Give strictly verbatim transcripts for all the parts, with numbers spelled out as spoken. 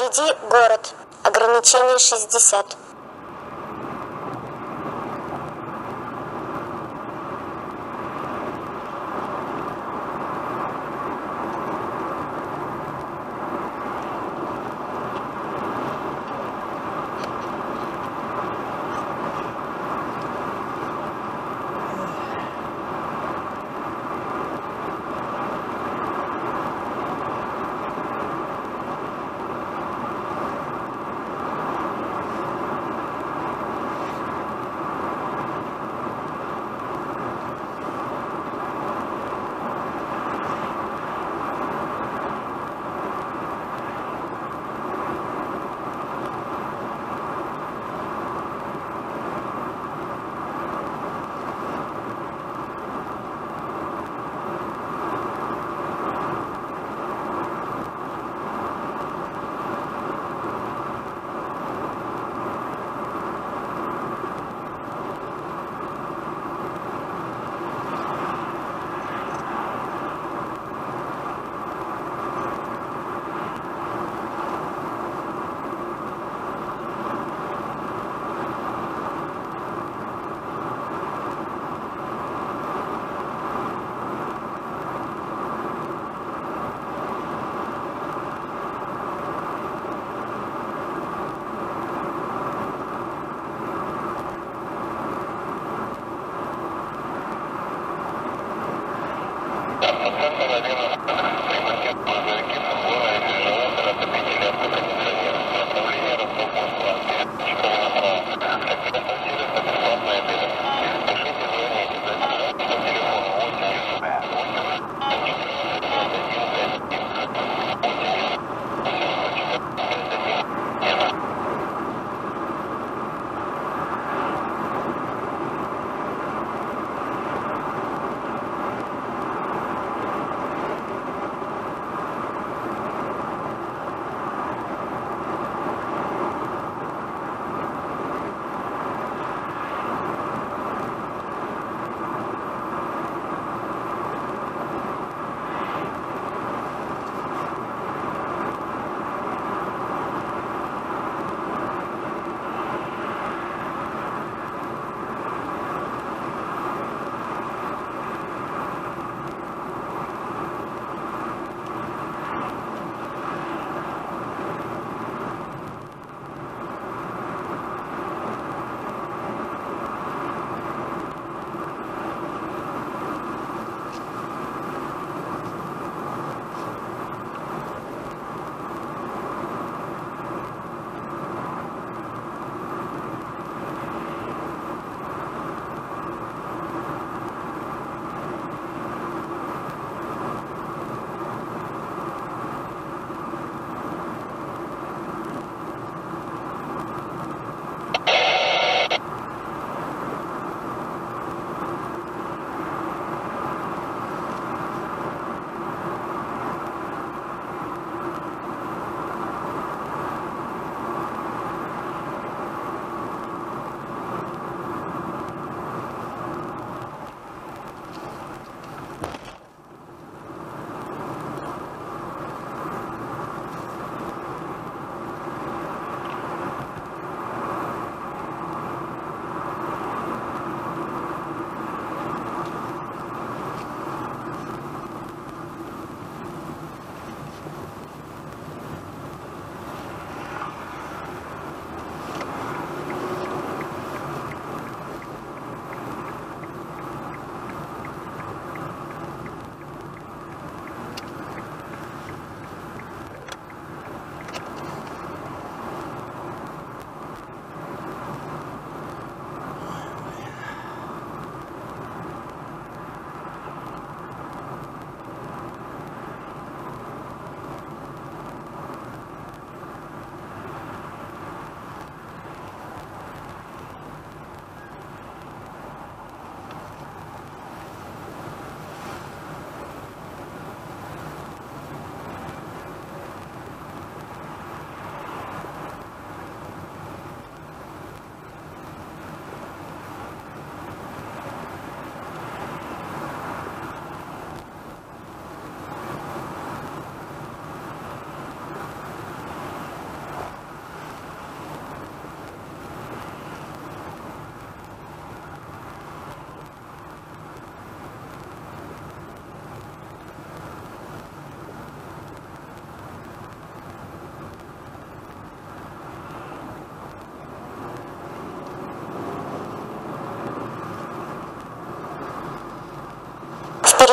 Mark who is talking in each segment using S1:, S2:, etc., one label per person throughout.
S1: Впереди город. Ограничение шестьдесят.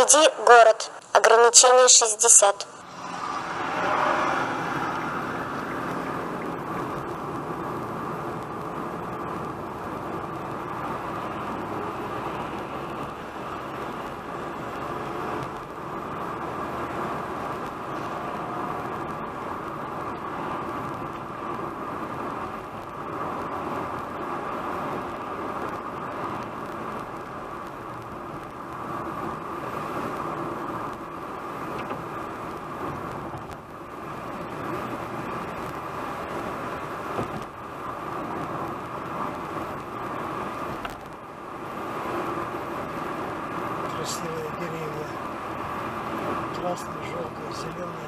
S1: Впереди город. Ограничение шестьдесят.
S2: Красивые деревья, красные, желтые, зеленые.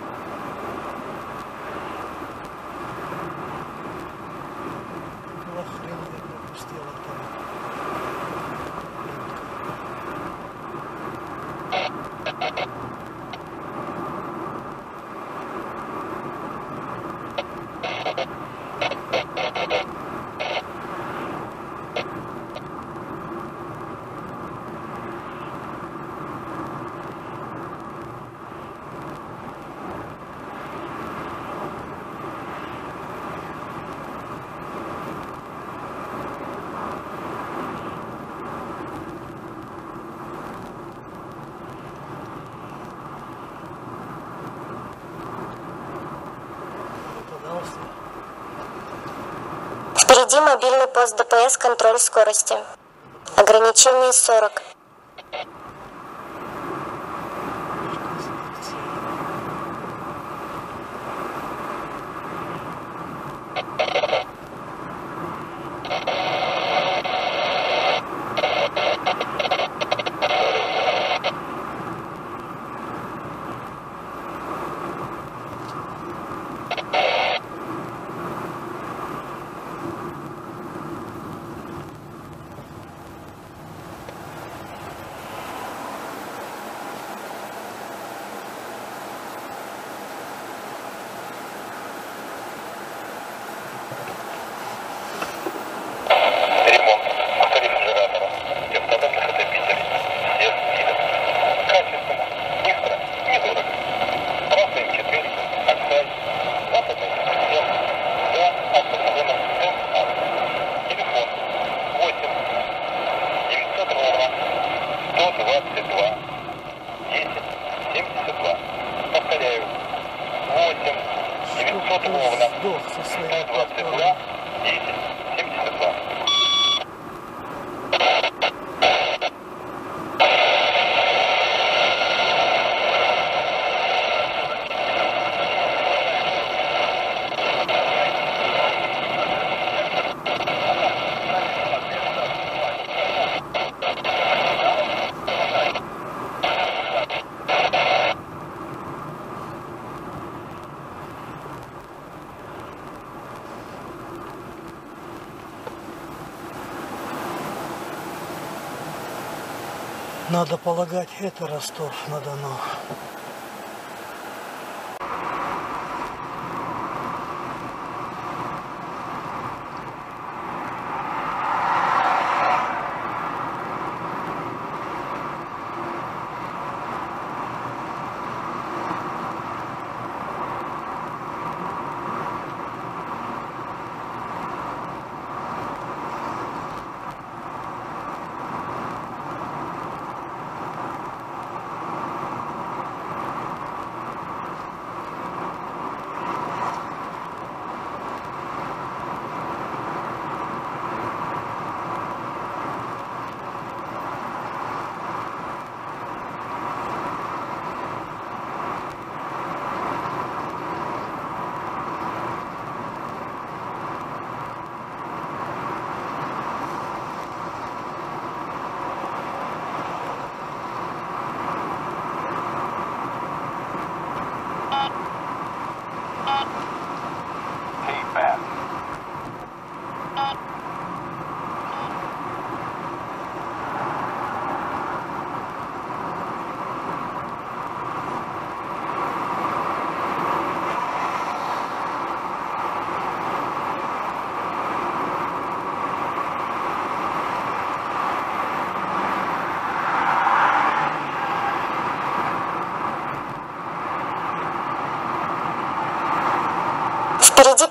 S2: Лохрень пропустила там.
S1: Впереди мобильный пост ДПС, контроль скорости. Ограничение сорок. Сдох со своей платформы. Надо полагать, это Ростов-на-Дону.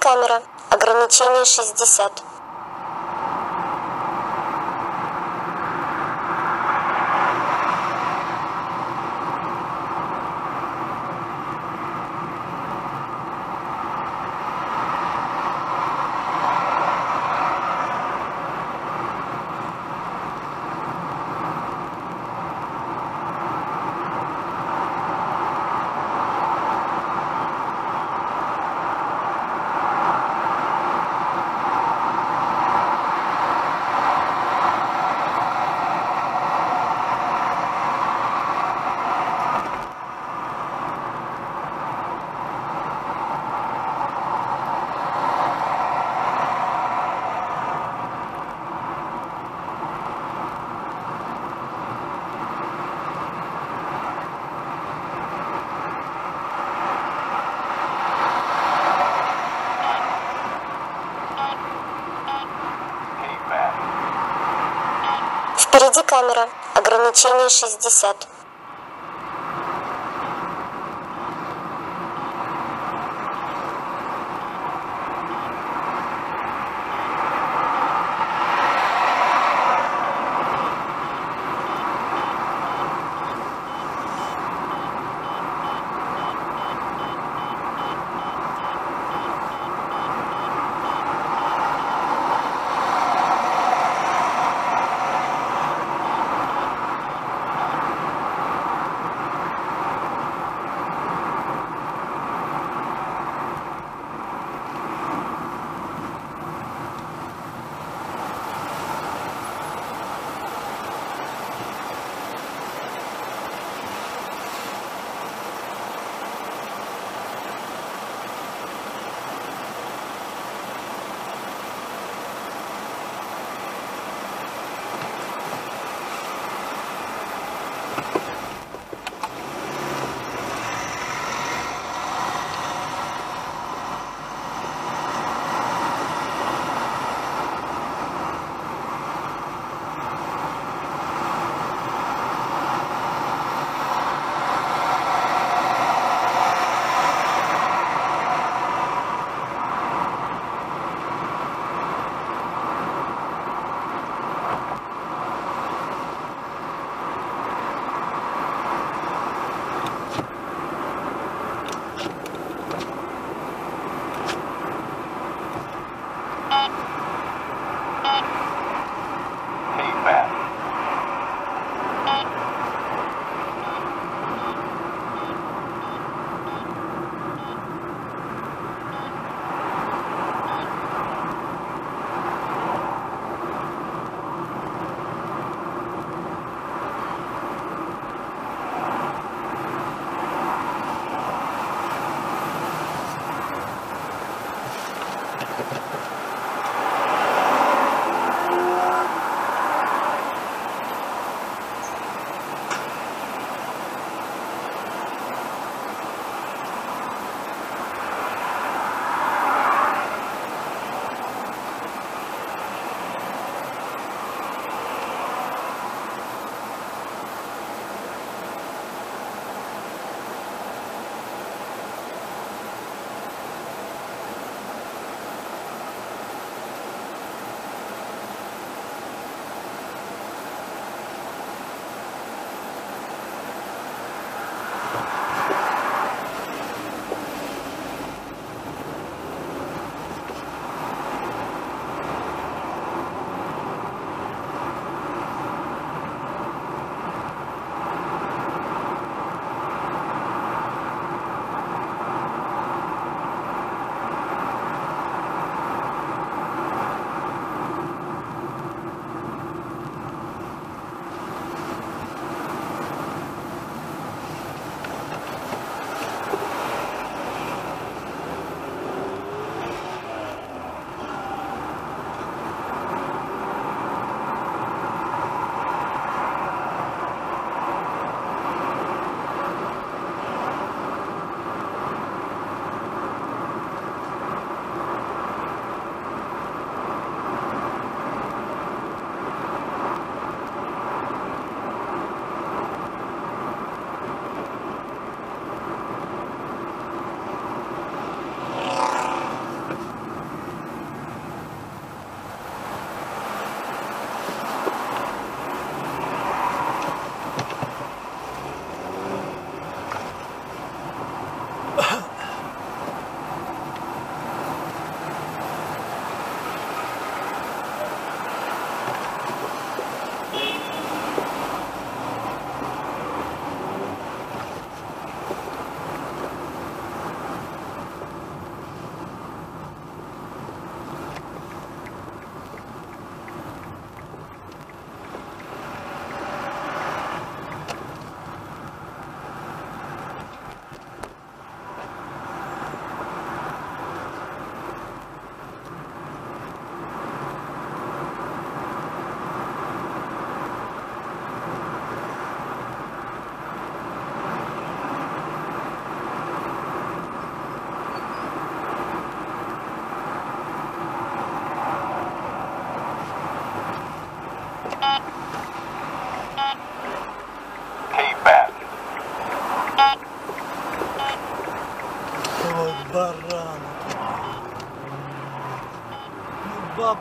S1: камера. Ограничение шестьдесят. Впереди камера. Ограничение шестьдесят.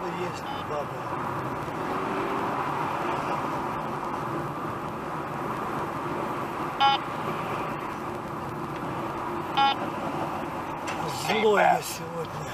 S2: баба есть, баба. Злой я сегодня.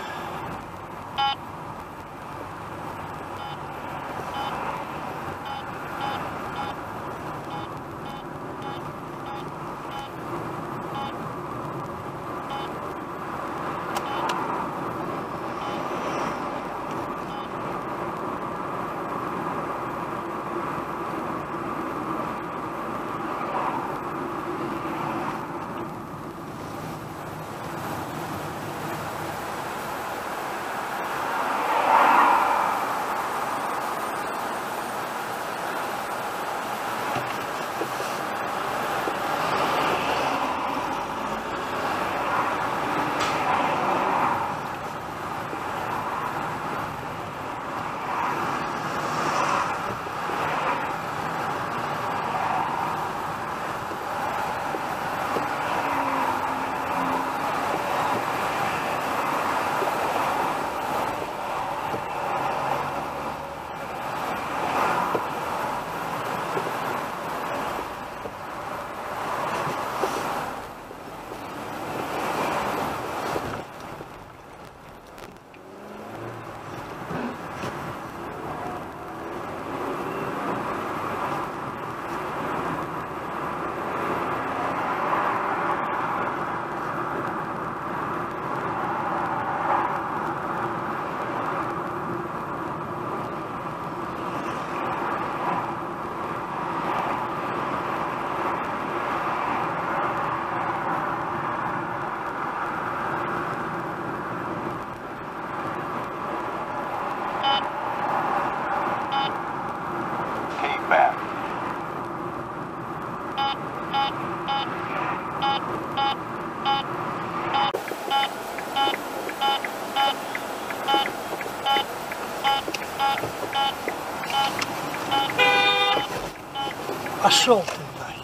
S2: Пошел ты нахер.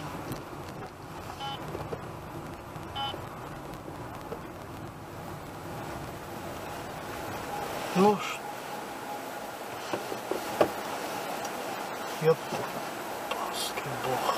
S2: Ну ж. Ёпарский бог.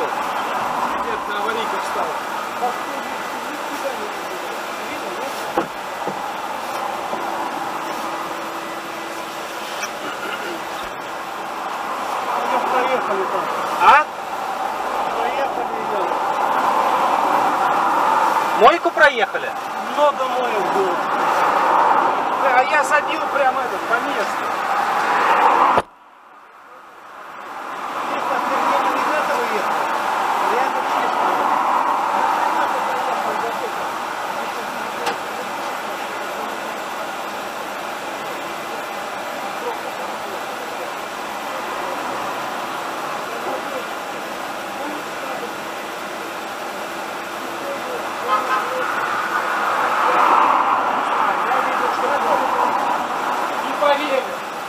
S3: Вот. Нет, на аварийку встал.
S2: Проехали там.
S3: А?
S2: Проехали ее.
S3: Мойку проехали?
S2: Много моев было.
S3: А я забил прямо этот по месту. Не поверю.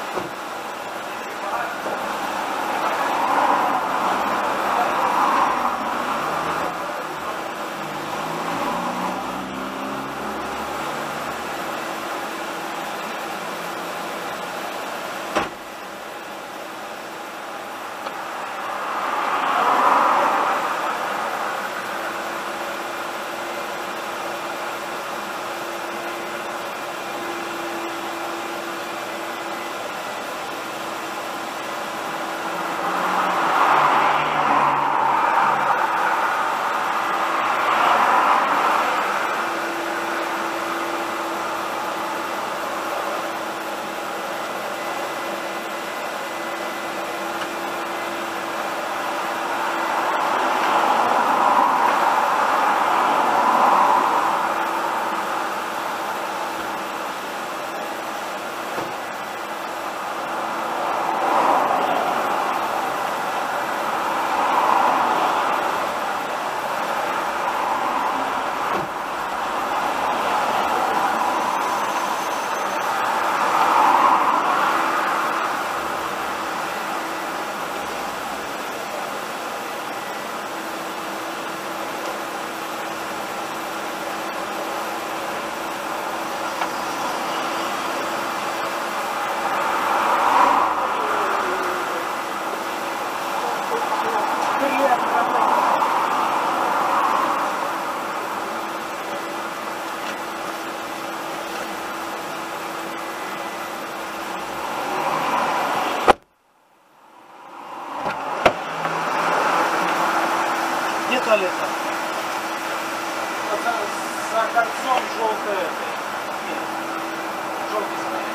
S2: Где туалет?
S3: За, за кольцом желтое. Желтый становится.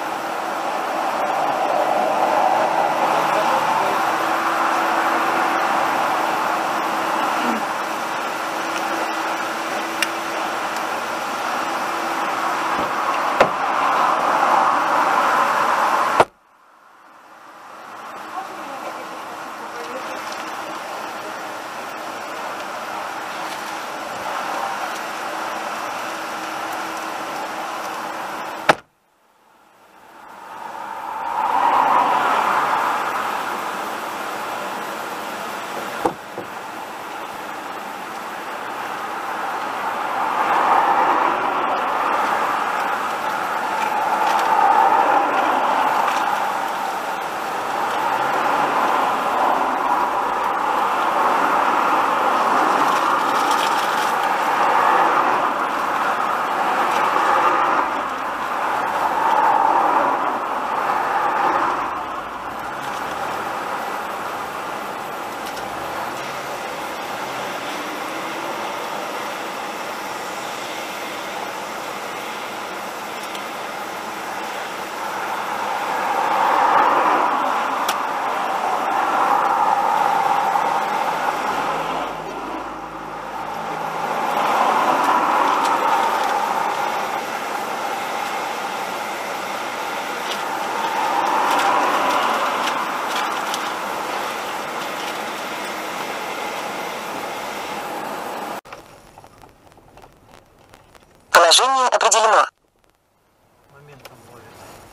S1: Положение определено.
S2: Моментом ловит.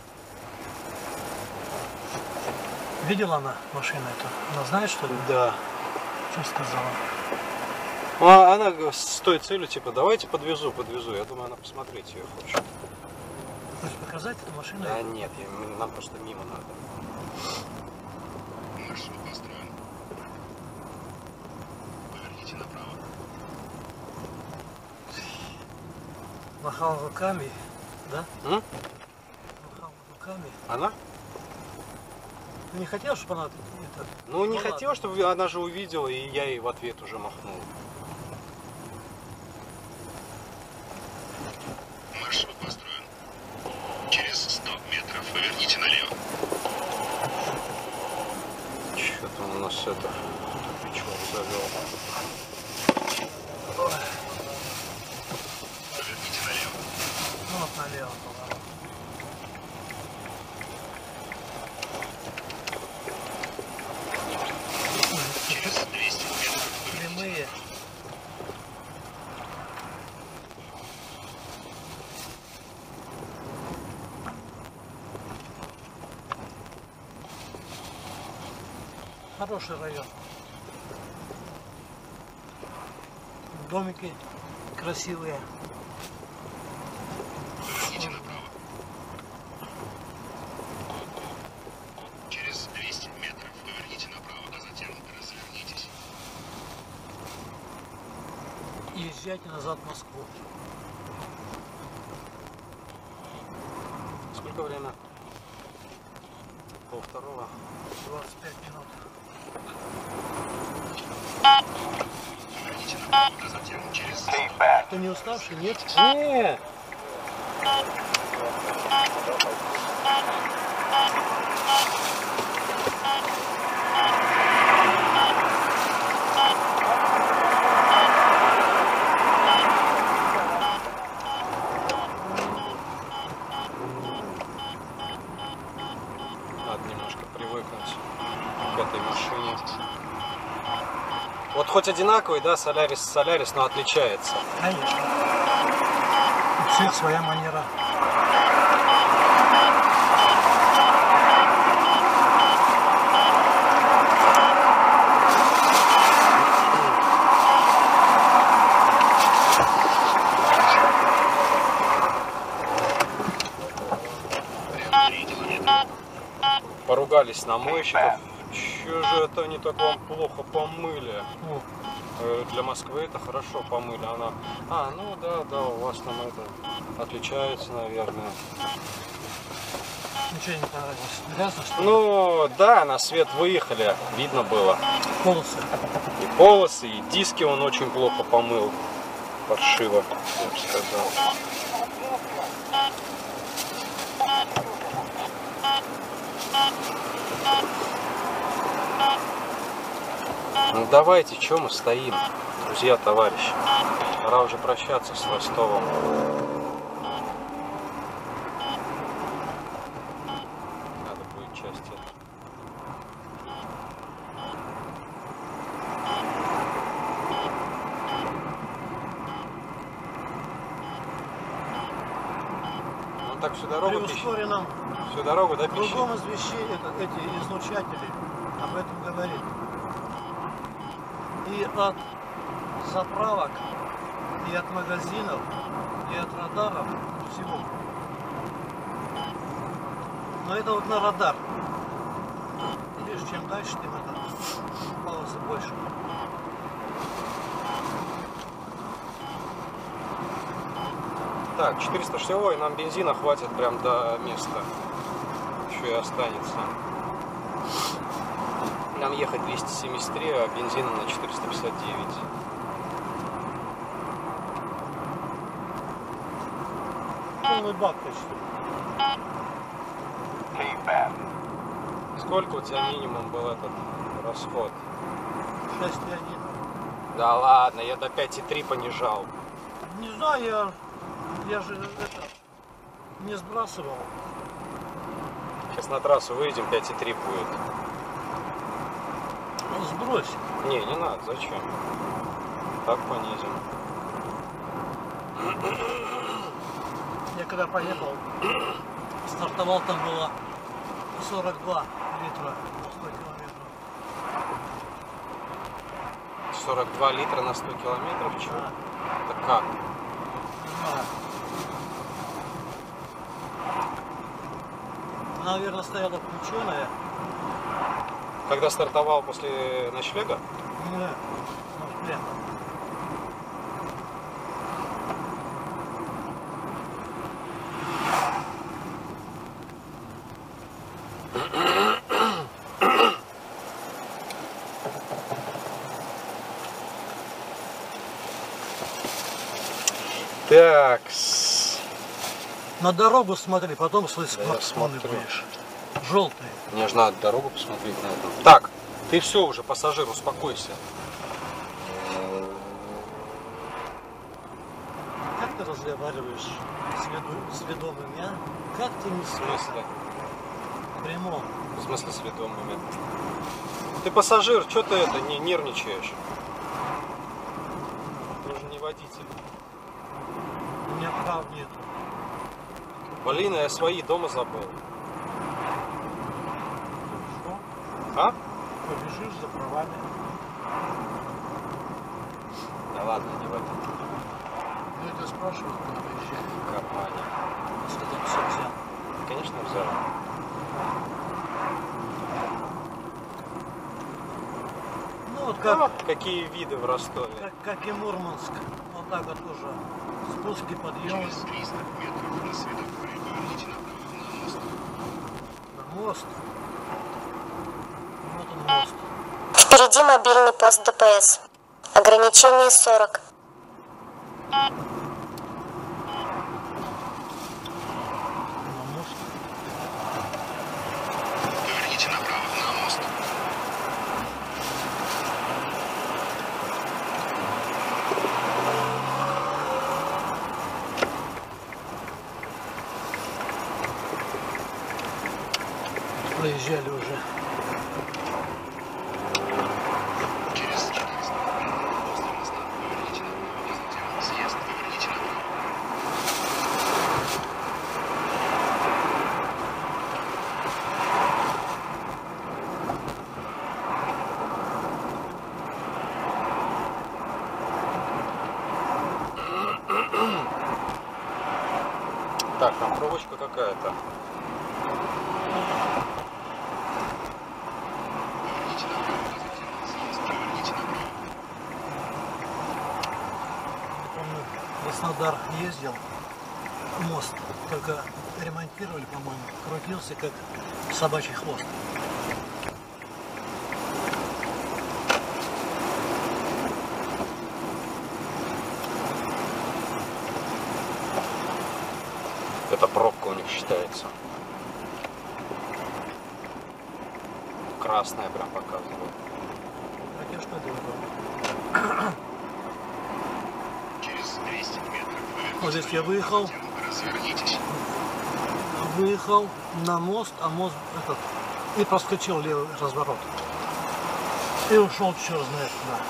S2: Видела она машину эту? Она знает, что ли?
S3: Да.
S2: Что сказала?
S3: А она с той целью, типа, давайте подвезу, подвезу. Я думаю, она посмотреть ее хочет.
S2: Хочешь показать эту машину?
S3: Да нет, я- нам просто мимо надо. Поверните направо.
S2: Махал руками, да?
S3: М?
S2: Махал руками.
S3: Она?
S2: Ты не хотел, чтобы она это...
S3: Ну, не
S2: Ну,
S3: хотела,
S2: ладно.
S3: чтобы она же увидела, и я ей в ответ уже махнул.
S4: Маршрут построен. Через сто метров поверните налево.
S3: Что-то он у нас это тупичок завел.
S4: Поверните налево.
S2: Ну, вот налево поворот.
S4: Через двести метров поверните.
S2: Прямые. Хороший район. Домики красивые.
S4: Поверните направо. Через двести метров поверните направо, а затем развернитесь.
S2: И езжайте назад в Москву.
S3: Сколько время? Пол второго.
S2: двадцать пять минут.
S4: Поверните направо, а затем через сто.
S2: Ты не уставший? Нет?
S3: Не. Надо немножко привыкнуть к этой машине. Вот хоть одинаковый, да, Солярис, Солярис, но отличается.
S2: Конечно. У всех своя манера.
S3: Поругались на мойщиков. Че же это они так вам плохо помыли?
S2: Ну,
S3: Э, Для Москвы это хорошо помыли. Она, а, ну да, да, у вас там это отличается, наверное.
S2: ничего не понравилось. Грязно, что ли?
S3: Ну, да, на свет выехали, видно было.
S2: Полосы.
S3: И полосы, и диски он очень плохо помыл. Паршиво, я бы сказал. Ну давайте, что мы стоим, друзья, товарищи. Пора уже прощаться с Ростовом. Надо будет часть это. Ну так всю
S2: При
S3: дорогу пищит.
S2: ускоренном
S3: Всю дорогу, да, пищит?
S2: другом извещении это, эти излучатели об этом говорит. И от заправок, и от магазинов, и от радаров, всего. Но это вот на радар. Видишь, чем дальше, тем это полосы больше.
S3: Так, четыреста шестевой, нам бензина хватит прям до места. Еще и останется. Нам ехать двести семьдесят три, а бензина на четыреста пятьдесят девять.
S2: Полный бак почти.
S3: Сколько у тебя минимум был этот расход?
S2: шесть и один.
S3: Да ладно, я до пять и три понижал.
S2: Не знаю, я, я же это не сбрасывал.
S3: Сейчас на трассу выйдем, пять и три будет.
S2: Ну, сбрось.
S3: Не, не надо, зачем? Так понизим.
S2: Я когда поехал, стартовал, там было сорок два литра на сто километров.
S3: сорок два литра на сто километров, чего?
S2: Да.
S3: Это как?
S2: Да. Она, наверное, стояла включенная.
S3: Когда стартовал после ночлега?
S2: Не, может, лето.
S3: Так.
S2: На дорогу смотри, потом свой
S3: Да я
S2: смартфон
S3: смотрю.
S2: будешь. Желтый.
S3: Мне же надо дорогу посмотреть на это. Так, ты все уже, пассажир, успокойся.
S2: Как ты разговариваешь с, веду- с ведомыми, а? Как ты не
S3: В смысле?
S2: В прямом.
S3: В смысле с ведомыми? Ты пассажир, что ты это не нервничаешь? Ты же не водитель.
S2: У меня прав нет.
S3: Блин, я свои дома забыл.
S2: Что?
S3: А?
S2: Побежишь за правами.
S3: Да ладно, не в этом.
S2: Ну, я тебя спрашиваю, куда выезжать.
S3: Компания.
S2: Если ты все взял.
S3: Конечно, взял.
S2: Ну, вот как,
S3: А, какие виды в Ростове.
S2: как, как и Мурманск. Вот так вот уже. Спуски, подъемы.
S4: Через триста метров на светофоре поверните направо на мост.
S2: На мост. Вот он мост.
S1: Впереди мобильный пост ДПС. Ограничение сорок.
S2: На мост.
S4: Поверните направо на мост.
S2: Проезжали уже.
S4: Через четыреста метров после моста поверните направо. Затем съезд, поверните направо.
S3: Так, там проволочка какая-то.
S4: Поверните направо. Затем съезд, поверните направо.
S2: Помню, в Краснодар ездил. Мост. Только ремонтировали, по-моему. Крутился, как собачий хвост.
S3: Это пробка у них считается. Красная прям показывает.
S2: Так я что делаю?
S4: Через двести метров поверните
S2: Вот здесь я
S4: налево.
S2: выехал.
S4: Затем развернитесь.
S2: Выехал на мост, а мост этот. И проскочил левый разворот. И ушел черт знает куда.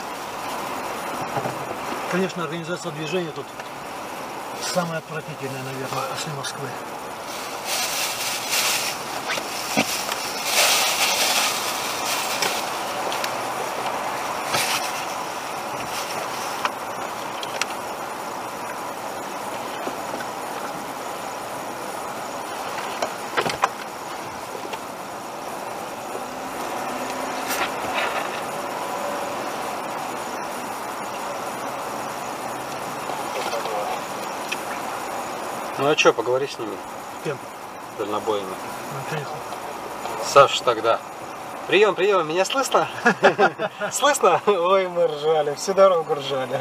S2: Конечно, организация движения тут самая отвратительная, наверное, после Москвы.
S3: Ну а что, поговори с ними,
S2: С кем?
S3: дальнобойными.
S2: Ну, конечно.
S3: Саш, тогда. Прием, прием, меня слышно? Слышно? Ой, мы ржали, всю дорогу ржали.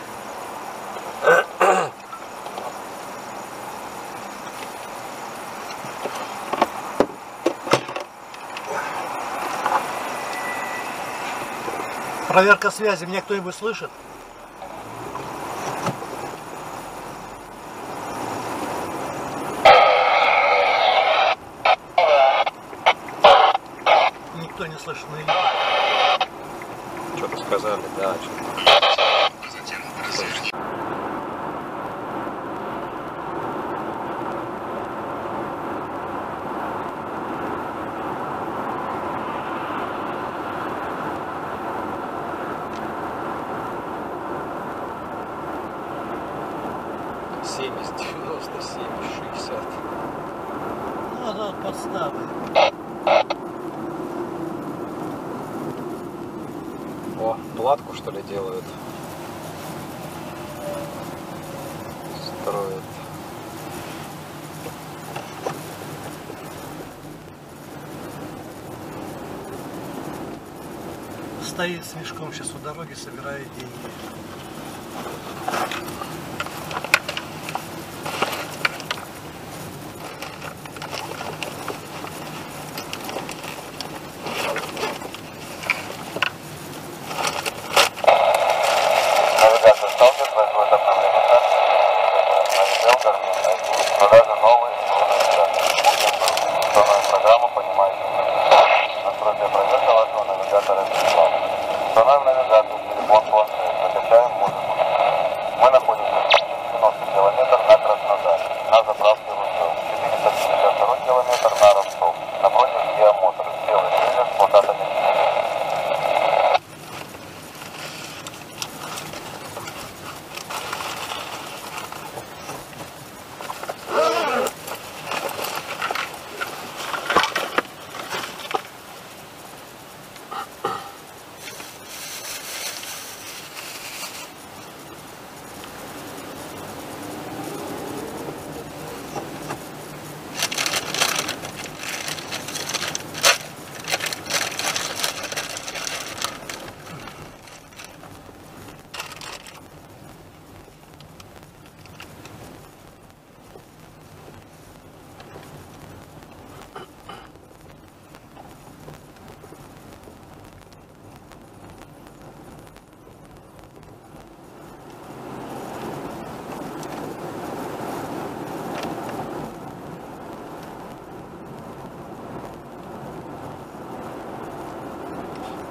S2: Проверка связи. Меня кто-нибудь слышит? Никто не слышит на элите.
S3: Что-то сказали, да, что-то.
S4: А затем развернитесь.
S3: семьдесят, девяносто семь, шестьдесят.
S2: Ну, это вот подставы.
S3: О, платку что ли делают? Строят.
S2: Стоит с мешком сейчас у дороги, собирает деньги.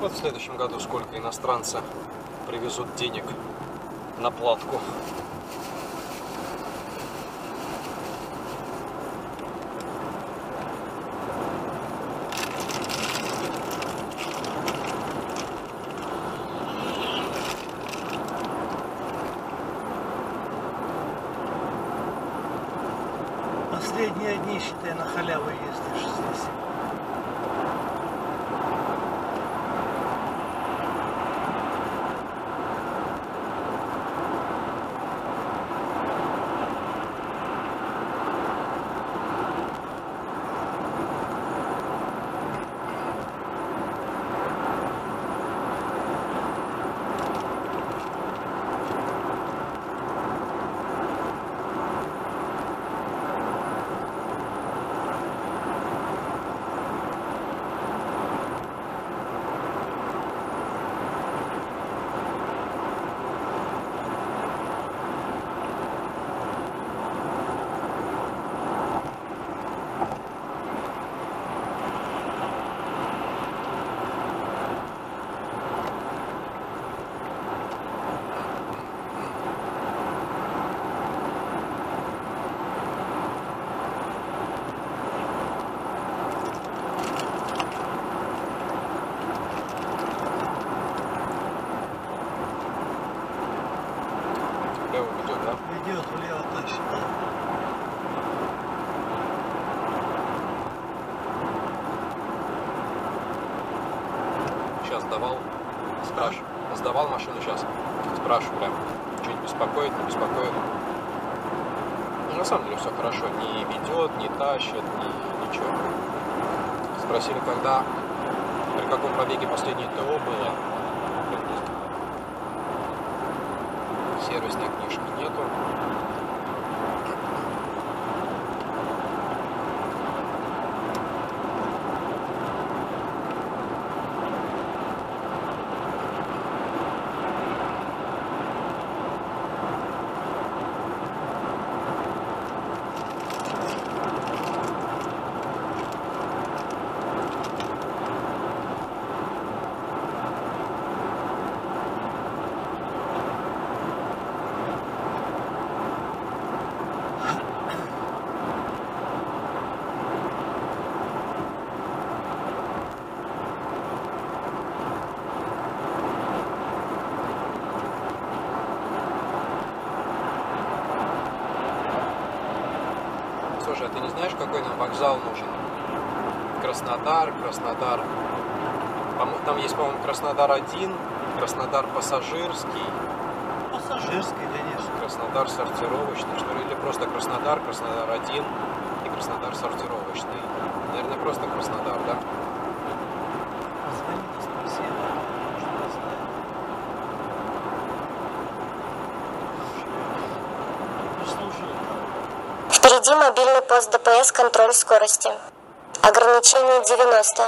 S3: Вот в следующем году сколько иностранцы привезут денег на платку.
S2: Последние дни, считай, на халяву ездишь здесь. Идет влево точно.
S3: Сейчас сдавал, спрашиваю, сдавал машину сейчас, спрашиваю прям, что-нибудь беспокоит, не беспокоит. Ну, на самом деле все хорошо, не ведет, не тащит, ни, ничего. Спросили, когда, при каком пробеге последнее ТО было. Сервисной книжки нету. Слушай, а ты не знаешь, какой нам вокзал нужен? Краснодар, Краснодар. Там есть, по-моему, Краснодар один, Краснодар пассажирский.
S2: Пассажирский, конечно.
S3: Краснодар сортировочный, что ли? Или просто Краснодар, Краснодар один и Краснодар сортировочный. Наверное, просто Краснодар, да?
S2: Позвони, спроси, может, не знаю. Ты служил там.
S1: Впереди мобильный пост ДПС, контроль скорости. Ограничение девяносто.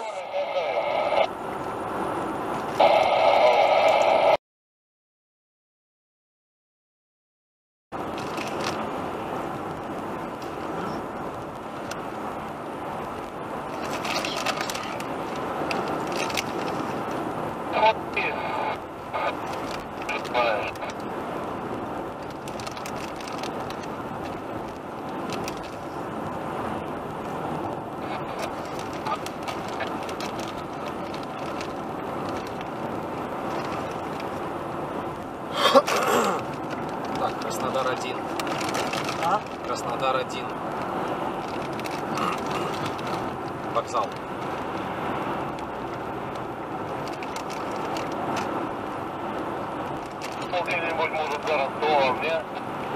S3: Так, Краснодар один.
S2: А?
S3: Краснодар один. Вокзал.
S4: Где-нибудь может за Ростовом, нет?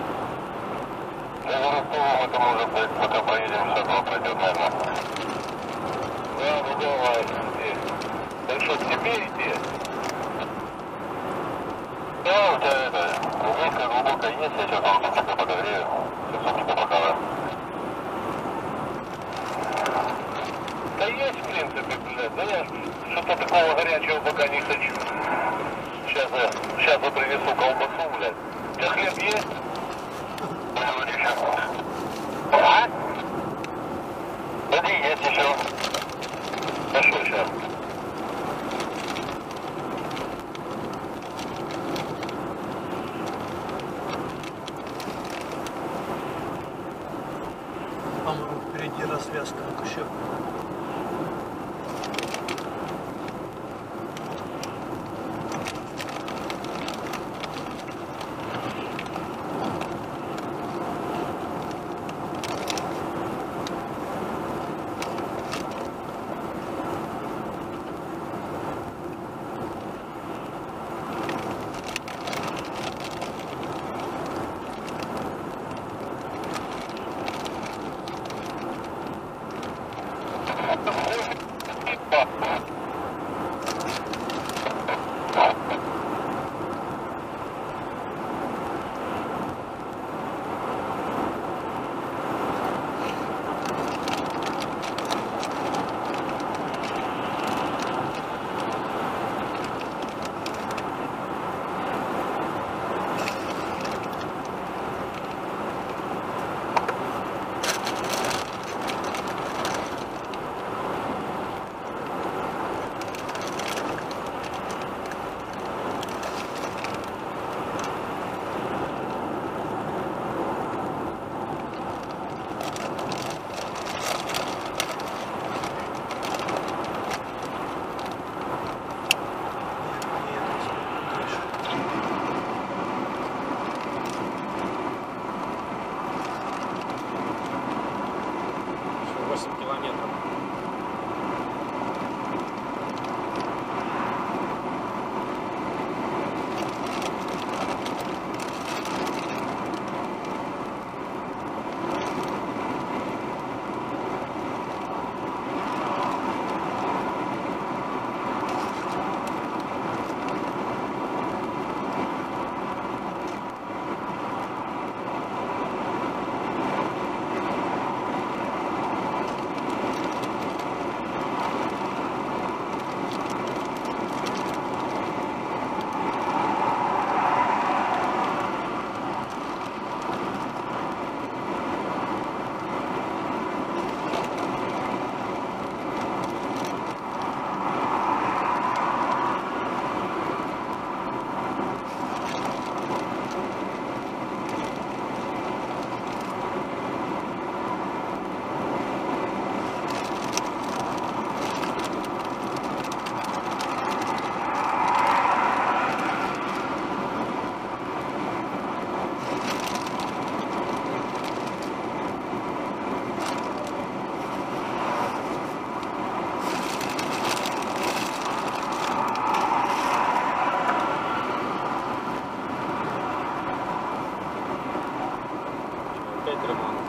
S4: За Ростовом это может быть, пока поедем, все равно пройдет, наверное. Да, ну давай. Так что, к тебе идти? Да, у тебя это, глубокая, глубокая есть, я сейчас вам супчика подогрею. Сейчас супчика покажу. Да есть, в принципе, блядь, да я что-то такого горячего пока не хочу. Сейчас я, сейчас я принесу колбасу, блядь. У тебя хлеб есть? А? Подожди, есть еще. Хорошо, сейчас.
S2: развязка еще.
S3: восемь километров. Опять ремонт.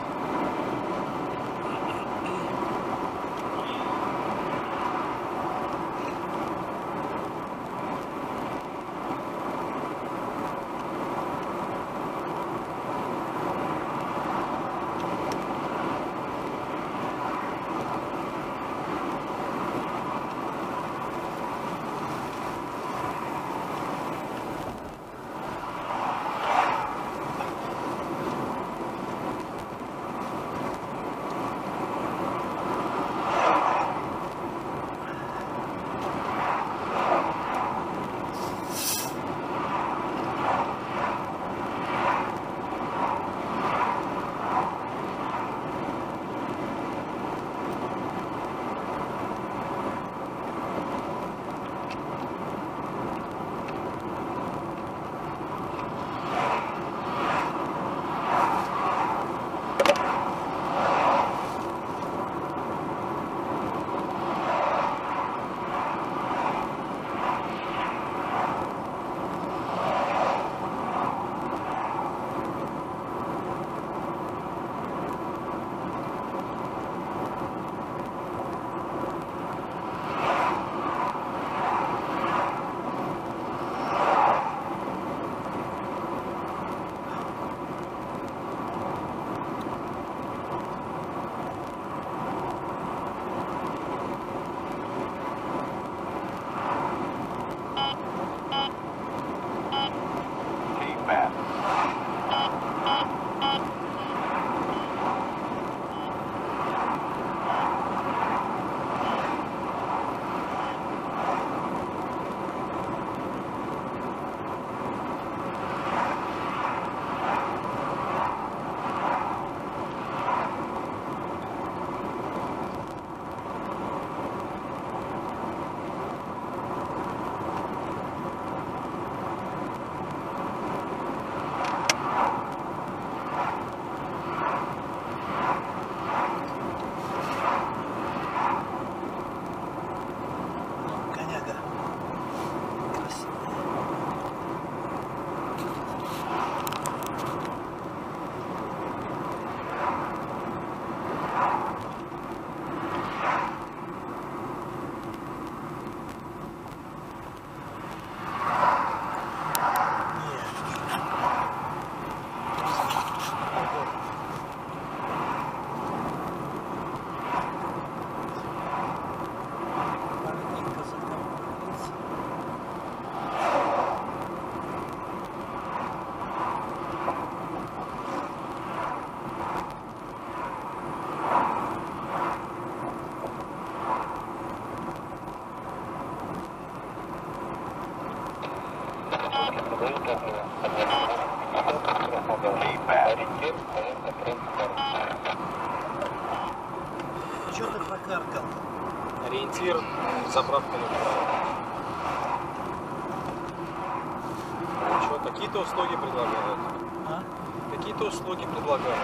S4: Ориентир, наверное, Краснодар.
S2: Что ты прокаркал?
S3: Ориентир, заправка направо. Что, какие-то услуги предлагают?
S2: А?
S3: Какие-то услуги предлагают.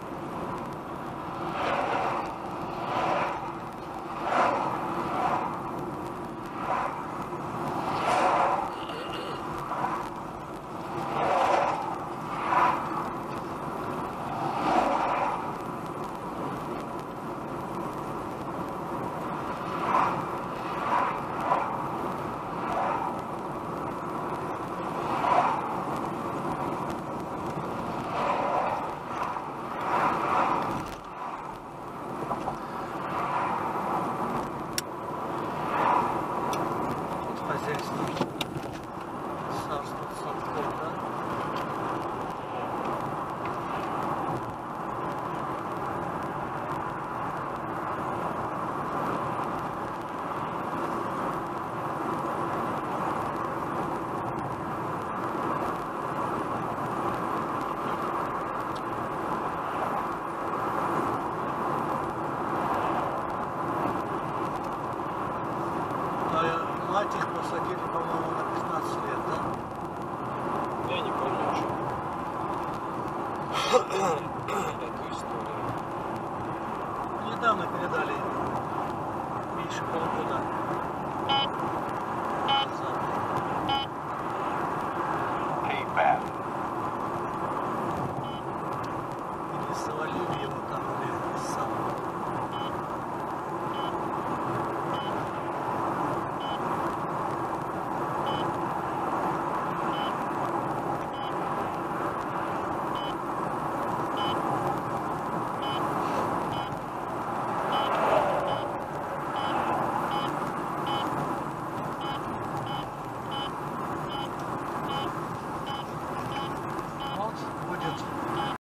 S2: Хозяйство. Царство совхоз, да? А мать их посадили, по-моему, на пятнадцать лет, да?
S3: Я не помню уже эту историю.
S2: Недавно передали меньше полгода.